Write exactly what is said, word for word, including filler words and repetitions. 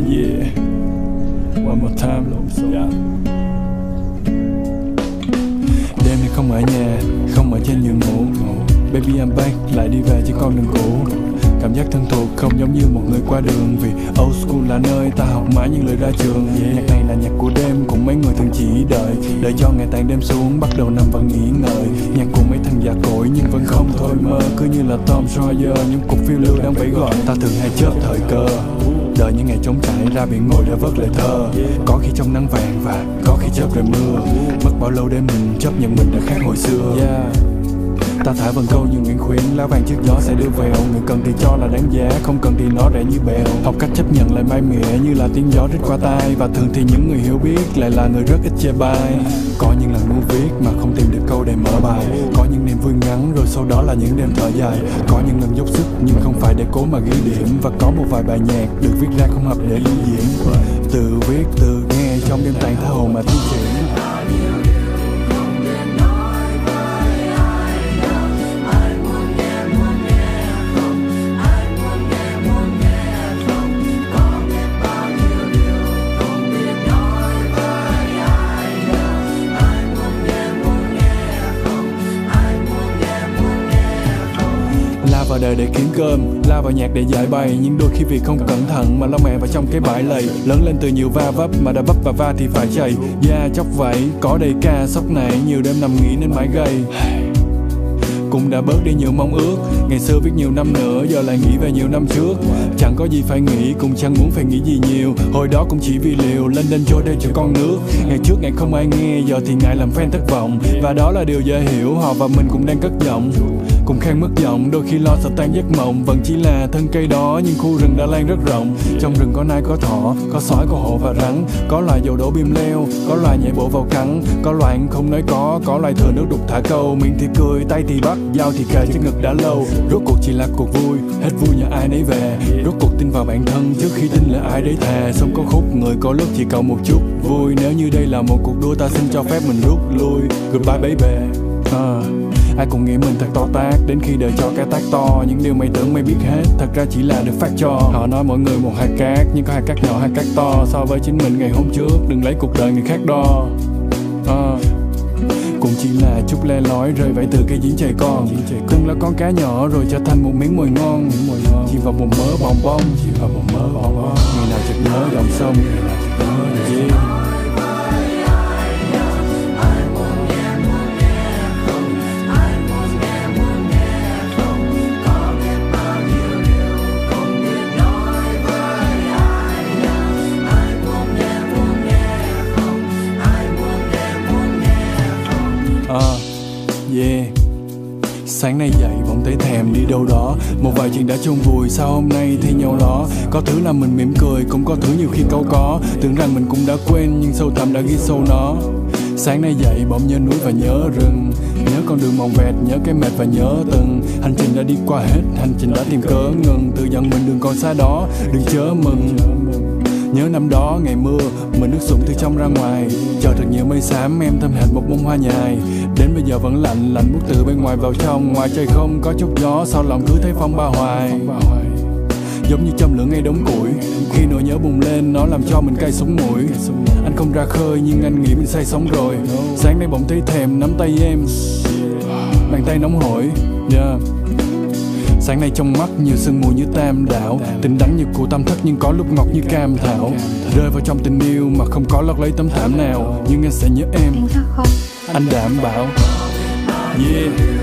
Yeah, one more time. Yeah. Đêm nay không ở nhà, không ở trên giường ngủ. Baby I'm back, lại đi về trên con đường cũ. Cảm giác thân thuộc không giống như một người qua đường. Vì old school là nơi ta học mãi những lời ra trường. Yeah. Nhạc này là nhạc của đêm, cùng mấy người thường chỉ đợi. Đợi cho ngày tàn đêm xuống, bắt đầu nằm và nghỉ ngơi. Nhạc của mấy thằng già cỗi nhưng vẫn không thôi mơ. Cứ như là Tom Sawyer, những cuộc phiêu lưu đang vẫy gọi. Ta thường hay chớp thời cơ, đợi những ngày trống trải ra biển ngồi để vớt lời thơ. Có khi trong nắng vàng và có khi chớp rồi mưa. Mất bao lâu để mình chấp nhận mình đã khác hồi xưa. Yeah. Ta thả vần câu như Nguyễn Khuyến, lá vàng trước gió sẽ đưa vèo. Người cần thì cho là đáng giá, không cần thì nó rẻ như bèo. Học cách chấp nhận lời mai mỉa như là tiếng gió rít qua tai. Và thường thì những người hiểu biết lại là người rất ít chê bai. Có những lần muốn viết mà không tìm được câu để mở bài. Có những niềm vui ngắn rồi sau đó là những đêm thở dài. Có những lần dốc sức nhưng không phải để cố mà ghi điểm. Và có một vài bài nhạc được viết ra không hợp để lưu diễn. Tự viết tự nghe trong đêm tàn tha hồ mà thi triển. Vào đời để kiếm cơm, la vào nhạc để giải bày. Nhưng đôi khi vì không cẩn thận mà lo mẹ vào trong cái bãi lầy. Lớn lên từ nhiều va vấp mà đã vấp và va thì phải chày. Da chóc vẫy, có đầy ca sóc nảy. Nhiều đêm nằm nghỉ nên mãi gầy. Cũng đã bớt đi nhiều mong ước. Ngày xưa viết nhiều năm nữa, giờ lại nghĩ về nhiều năm trước. Chẳng có gì phải nghĩ, cũng chẳng muốn phải nghĩ gì nhiều. Hồi đó cũng chỉ vì liều, lên đên trôi đây cho con nước. Ngày trước ngày không ai nghe, giờ thì ngại làm fan thất vọng. Và đó là điều dễ hiểu, họ và mình cũng đang cất giọng. Cùng khen mất giọng, đôi khi lo sợ tan giấc mộng. Vẫn chỉ là thân cây đó, nhưng khu rừng đã lan rất rộng. Trong rừng có nai có thỏ, có sói có hổ và rắn. Có loài dầu đổ bìm leo, có loài nhảy bộ vào cắn. Có loài không nói có, có loài thừa nước đục thả câu. Miệng thì cười, tay thì bắt, dao thì kề trước ngực đã lâu. Rốt cuộc chỉ là cuộc vui, hết vui nhờ ai nấy về. Rốt cuộc tin vào bản thân trước khi tin là ai đấy thề. Sống có khúc, người có lúc chỉ cầu một chút vui. Nếu như đây là một cuộc đua ta xin cho phép mình rút lui. Goodbye baby. uh. Ai cũng nghĩ mình thật to tát, đến khi đời cho cái tác to. Những điều mày tưởng mày biết hết, thật ra chỉ là được phát cho. Họ nói mỗi người một hạt cát, nhưng có hạt cát nhỏ hạt cát to. So với chính mình ngày hôm trước, đừng lấy cuộc đời người khác đo. uh. Cũng chỉ là chút le lói rơi vãi từ cây giếng trời con. Từng là con cá nhỏ rồi trở thành một miếng mồi ngon. Chỉ vào một mớ bong bong, chỉ vào một mớ bong bong. Ngày nào chợt nhớ dòng sông, ngày nào chợt nhớ yeah. Uh, yeah. Sáng nay dậy bỗng thấy thèm đi đâu đó. Một vài chuyện đã chôn vùi, sao hôm nay thấy nhau đó. Có thứ làm mình mỉm cười, cũng có thứ nhiều khi câu có. Tưởng rằng mình cũng đã quên, nhưng sâu thẳm đã ghi sâu nó. Sáng nay dậy bỗng nhớ núi và nhớ rừng. Nhớ con đường mòn vẹt, nhớ cái mệt và nhớ từng hành trình đã đi qua hết, hành trình đã tìm cớ ngừng. Tự dặn mình đường còn xa đó, đừng chớ mừng. Nhớ năm đó ngày mưa, mình nước sũng từ trong ra ngoài. Chờ thật nhiều mây xám, em thơm hệt một bông hoa nhài. Đến bây giờ vẫn lạnh, lạnh buốt từ bên ngoài vào trong. Ngoài trời không có chút gió, sau lòng cứ thấy phong ba hoài. Giống như châm lửa ngay đống củi, khi nỗi nhớ bùng lên, nó làm cho mình cay sống mũi. Anh không ra khơi nhưng anh nghĩ mình say sóng rồi. Sáng nay bỗng thấy thèm nắm tay em, bàn tay nóng hổi. Yeah. Sáng nay trong mắt nhiều sương mù như tam đảo. Tình đắng như củ tam thất nhưng có lúc ngọt như cam thảo. Rơi vào trong tình yêu mà không có lót lấy tấm thảm nào. Nhưng anh sẽ nhớ em, anh đảm bảo. Yeah.